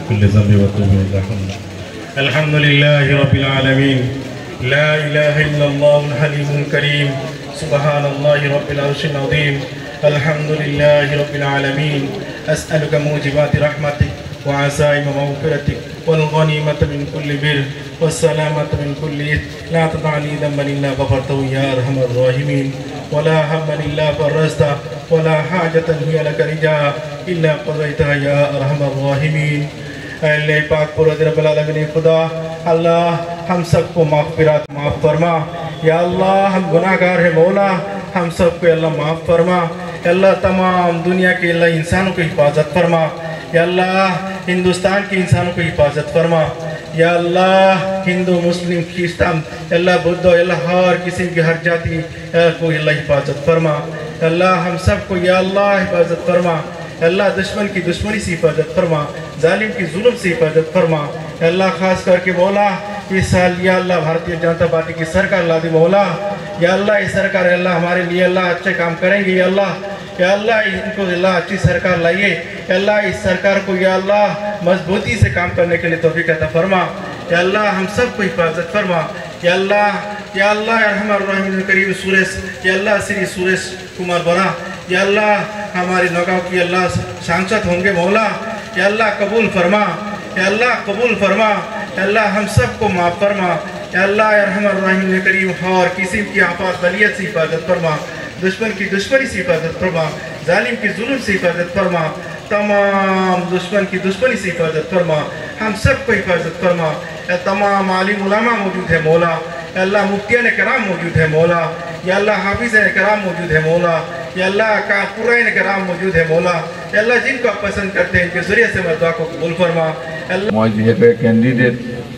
كل ذنب وأتوب إليه. الحمد لله رب العالمين. لا إله إلا الله الحليم الكريم. سبحان الله رب العرش العظيم. الحمد لله رب العالمين. أسألك موجبات رحمتك وعزائم مغفرتك والغنيمة من كل بر والسلامة من كل إثم. لا تدع لي ذنبا إلا غفرته يا أرحم الراحمين، ولا هما إلا فرجته، ولا حاجة هي لك رجاء إلا قضيتها يا أرحم الراحمين. अल्लाह पाक परवरदिगार रब्बुल आलमीन खुदा अल्लाह हम सबको माफ़ फरमा। या अल्लाह हम गुनाहगार है मौला, हम सबको अल्लाह माफ़ फरमा। अल्लाह तमाम दुनिया के अल्लाह इंसानों की हिफाजत फरमा। या अल्लाह हिंदुस्तान के इंसानों की हिफाजत फरमा। या अल्लाह हिंदू मुस्लिम क्रिस्तान अल्लाह बुद्ध अल्लाह हर किसी की हर जाति को अल्लाह हिफाजत फरमा। अल्लाह हम सबको या अल्लाह हिफाजत फरमा। अल्लाह दुश्मन की दुश्मनी से हिफाजत फरमा, जालिम की जुल्म से हिफाजत फरमा। अल्लाह ख़ास करके मौला इस साल या अल्लाह भारतीय जनता पार्टी की सरकार ला दी मौला। या अल्लाह इस सरकार अल्लाह हमारे लिए अल्लाह अच्छे काम करेंगे। या अल्लाह इनको अल्लाह अच्छी सरकार लाइए। अल्लाह इस सरकार को या अल्लाह मजबूती से काम करने के लिए तौफीक अता फरमा। या अल्लाह हम सबको हिफाजत फरमा। या अल्लाह रहमान रहीम करीम सुरेश या अल्लाह श्री सुरेश कुमार बरा या अल्लाह हमारे नगांव की अल्लाह सांसद होंगे मौला। या अल्लाह कबूल फरमा। या अल्लाह कबूल फरमा। या अल्लाह हम सबको माफ़ फरमा। या अल्लाह रहमान रहीम करीम हर किसी की आफत बलियत से हिफाजत फरमा, दुश्मन की दुश्मनी से हिफाजत फरमा, जालिम की जुल्म से हिफाजत फरमा, तमाम दुश्मन की दुश्मनी से हिफाजत फरमा, हम सबको हिफाजत फरमा। तमाम आलिम उलमा मौजूद है मौला। अल्लाह मुफ्तियान कराम मौजूद है मौला। या अल्लाह हाफिज़ कराम मौजूद है मौला। या अल्लाह का कुरान कराम मौजूद है मौला। या अल्लाह जिनको आप पसंद करते हैं इनके जरिए से मैं दुआ को कबूल फरमा। मैं जेहेतु कैंडिडेट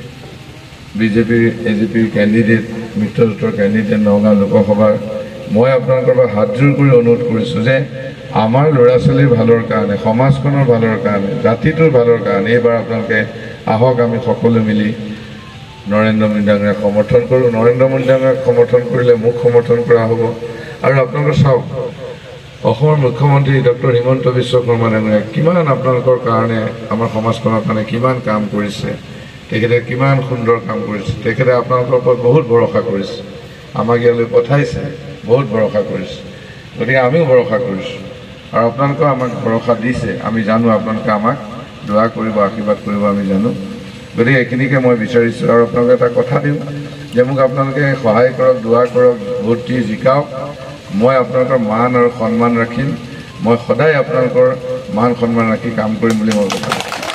बीजेपी एजेपी कैंडिडेट मित्रजोटर कैंडिडेट नगाँव लोकसभार मैं अपना हातजोर कर अनुरोध कर आमार लड़ा छोलिर भालर कारण समाजखনৰ भालर कारण जातिटोर भालर कारण एबार आपनालोके आहक आमी सकलो मिली नरेंद्र मोदी डांगरियाक समर्थन करूँ। नरेंद्र मोदी डांगरियाक समर्थन करिले मुख समर्थन करा हब। और आपनालोके चाওক অসমৰ মুখ্যমন্ত্ৰী ডক্টৰ হিমন্ত বিশ্ব শৰ্মা ডাঙৰীয়া কিমান আপোনালোকৰ কাৰণে আমাৰ সমাজখনৰ কাৰণে কিমান কাম কৰিছে, তেখেতে কিমান সুন্দৰ কাম কৰিছে, তেখেতে আপোনালোকৰ ওপৰত বহুত ভৰসা কৰিছে, আমাক ইয়ালৈ পঠাইছে, বহুত ভৰসা কৰিছে। গতিকে আমিও ভৰসা কৰিছোঁ আৰু আপোনালোকেও আমাক ভৰসা দিছে। আমি জানো আপোনালোকে আমাক দোয়া কৰিব, আশীৰ্বাদ কৰিব, আমি জানো। গতিকে এইখিনিকে মই বিচাৰিছোঁ আৰু আপোনালোকে এটা কথা দিওঁ যে মোক আপোনালোকে সহায় কৰক, দোয়া কৰক, ভোট দি জিকাওক। मैं आपनलोकर मान और सम्मान राखिम। मैं सदाय आपनलोकर मान सम्मान राखि काम करिम बुली मैं कथा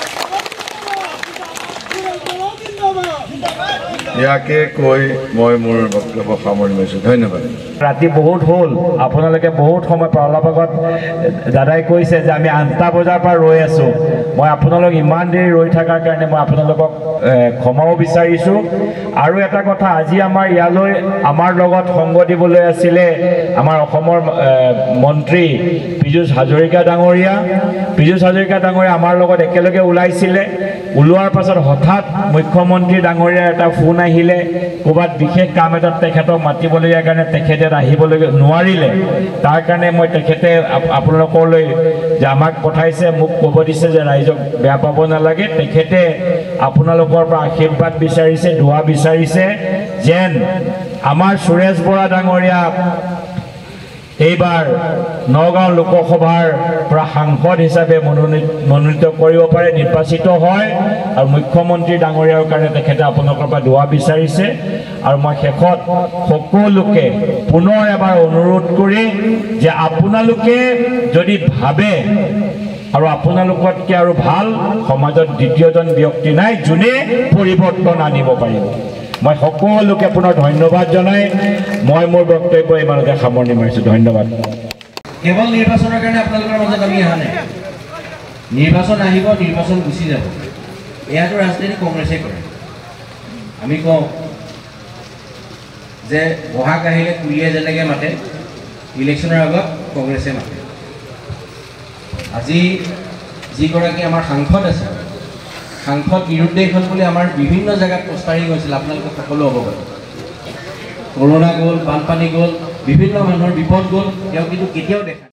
ইয়াকে কৈ মই মোৰ বক্তব্য সামৰি লৈছোঁ। ধন্যবাদ। ৰাতি বহুত হ'ল, আপোনালোকে বহুত সময় অলপ আগত দাদাই কৈছে যে আমি 8টা বজাৰ পৰা ৰৈ আছোঁ। মই আপোনালোক ইমান দেৰি ৰৈ থকাৰ কাৰণে মই আপোনালোকক ক্ষমাও বিচাৰিছোঁ। আৰু এটা কথা, আজি আমাৰ ইয়ালৈ আমাৰ লগত সংগ দিবলৈ আছিলে আমাৰ অসমৰ মন্ত্ৰী পীযুষ হাজৰিকা ডাঙৰীয়া। পীযুষ হাজৰিকা ডাঙৰীয়া আমাৰ লগত একেলগে ওলাইছিলে। ওলোৱাৰ পাছত হঠাৎ মুখ্যমন্ত্ৰী ডাঙৰীয়াৰ এটা ফোন আহিলে, ক'ৰবাত বিশেষ কাম এটাত তেখেতক মাতিবলগীয়া কাৰণে তেখেতে আহিবলৈ নোৱাৰিলে। তাৰ কাৰণে মই তেখেতে আপোনালোকলৈ যে আমাক পঠাইছে, মোক ক'ব দিছে যে ৰাইজক বেয়া পাব নালাগে। তেখেতে আপোনালোকৰ পৰা আশীৰ্বাদ বিচাৰিছে, দোৱা বিচাৰিছে যেন আমাৰ সুৰেশ বৰা ডাঙৰীয়া এইবাৰ নগাঁও লোকসভাৰ পৰা সাংসদ হিচাপে মনোনীত কৰিব পাৰে, নিৰ্বাচিত হয়। আৰু মুখ্যমন্ত্ৰী ডাঙৰীয়াৰ কাৰণে তেখেতে আপোনালোকৰ পৰা দোৱা বিচাৰিছে। আৰু মই শেষত সকলোকে পুনৰ এবাৰ অনুৰোধ কৰি যে আপোনালোকে যদি ভাবে আৰু আপোনালোকতকৈ আৰু ভাল সমাজত দ্বিতীয়জন ব্যক্তি নাই যোনে পৰিৱৰ্তন আনিব পাৰিব। মই সকলোকে পুনৰ ধন্যবাদ জনাই মই মোৰ বক্তব্য ইমানতে সামৰণি মাৰিছোঁ। ধন্যবাদ। কেৱল নিৰ্বাচনৰ কাৰণে আপোনালোকৰ মাজত আমি অহা নাই। নিৰ্বাচন আহিব, নিৰ্বাচন গুচি যাব। এয়াতো ৰাজনীতি কংগ্ৰেছে কৰে। আমি কওঁ যে বহাগ আহিলে কুলিয়ে যেনেকৈ মাতে, ইলেকশ্যনৰ আগত কংগ্ৰেছে মাতে। আজি যিগৰাকী আমাৰ সাংসদ আছে, সাংসদ নিৰুদ্দেশ হ'ল বুলি আমাৰ বিভিন্ন জেগাত পোষ্টাৰিং হৈছিল, আপোনালোকে সকলো অৱগত। কৰোণা গ'ল, বানপানী গ'ল, বিভিন্ন মানুহৰ বিপদ গ'ল, তেওঁ কিন্তু কেতিয়াও দেখা